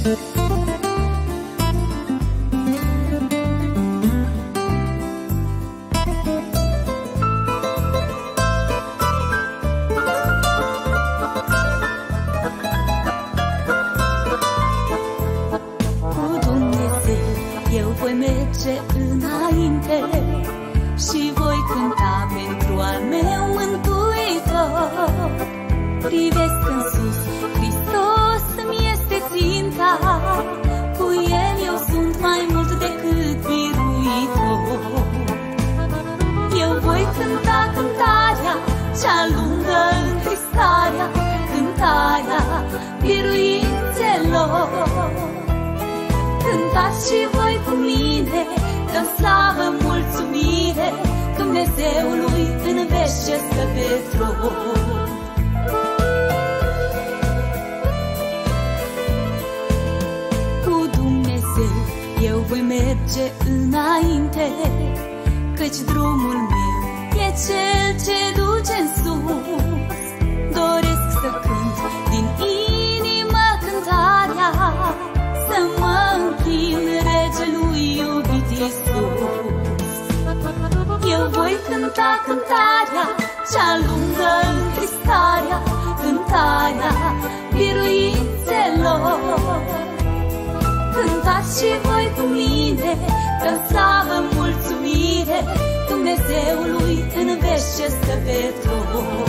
Voi merge înainte și voi cânta pentru al meu mântuitor. Privesc în sus, Hristos îmi este ținta, cu El eu sunt mai mult decât biruitor. Eu voi cânta cântarea cea lungă întristarea, cântarea biruințelor. Cântați și voi cu mine, dăm slavă, mulțumire Dumnezeului în veci ce stă pe tron. Cu Dumnezeu eu voi merge înainte, căci drumul meu e cel ce duce în sus. Doresc să cânt din inimă cântarea, să mă închin Regelui iubit Iisus. Eu voi cânta cântarea cea lungă întristarea, cântarea biruințelor. Cântați și voi cu mine, dăm slavă, mulțumire Dumnezeului în veci ce stă pe tron.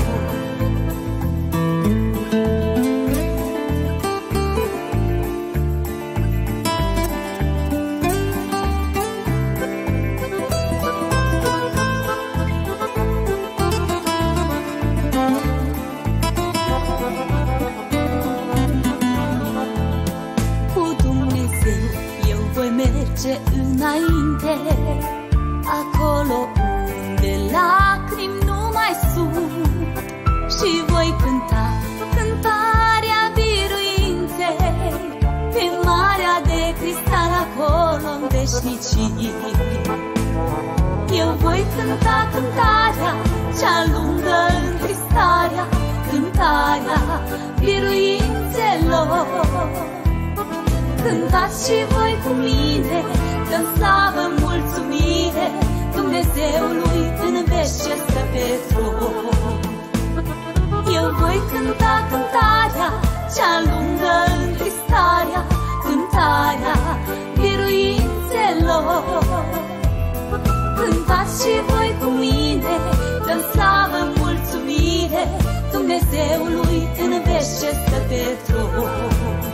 Înainte, acolo unde lacrimi nu mai sunt, și voi cânta cântarea biruinței pe marea de cristal acolo-n veșnicii. Eu voi cânta cântarea cea lungă întristarea, cântarea biruințelor. Cântați și voi cu mine, dăm slavă, mulțumire Dumnezeului în veci ce stă pe tron. Eu voi cânta cântarea cea lungă întristarea, cântarea biruințelor. Cântați și voi cu mine, dăm slavă, mulțumire Dumnezeului în veci ce stă pe tron.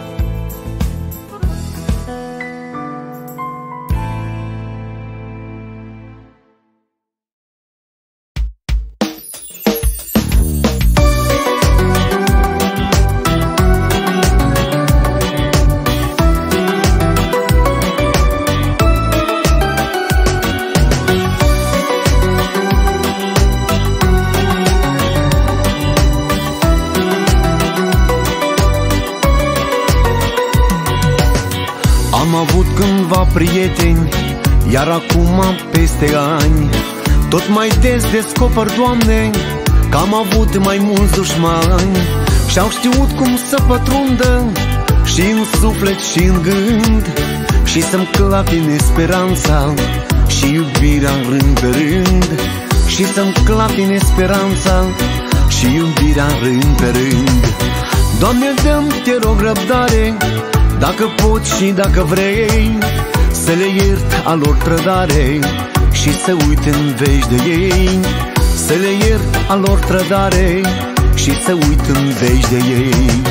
Am avut cândva prieteni, iar acum peste ani tot mai des descoper, Doamne, că am avut mai mulți dușmani și-au știut cum să pătrundă și în suflet și în gând, și să-mi clatine speranța și iubirea rând pe rând, și să-mi clatine speranța și iubirea rând pe rând. Doamne, dă-mi, te rog, răbdare, dacă poți și dacă vrei, să le iert a lor trădare și să uit în veci de ei. Să le iert a lor trădare și să uit în veci de ei.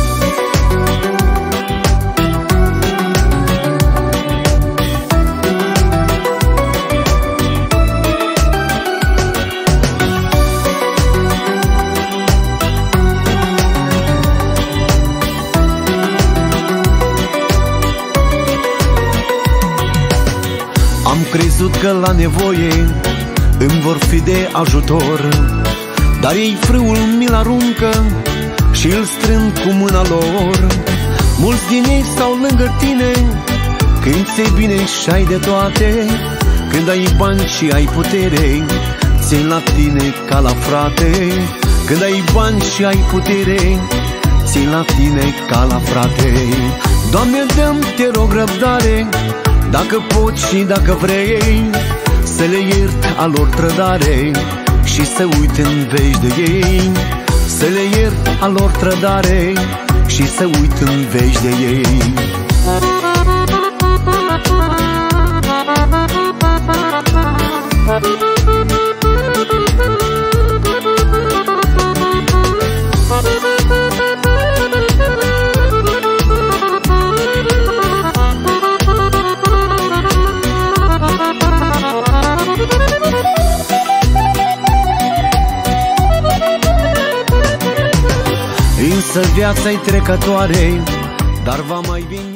Am crezut că la nevoie îmi vor fi de ajutor, dar ei frâul mi-l aruncă și îl strâng cu mâna lor. Mulți din ei stau lângă tine când ți-e bine și ai de toate, când ai bani și ai putere, țin la tine ca la frate. Când ai bani și ai putere, țin la tine ca la frate. Doamne, dă-mi, te rog, răbdare, dacă poți și dacă vrei, să le iert a lor trădare și să uit în veci de ei. Să le iert a lor trădare și să uit în veci de ei. Însă viața-i trecătoare, dar va mai veni.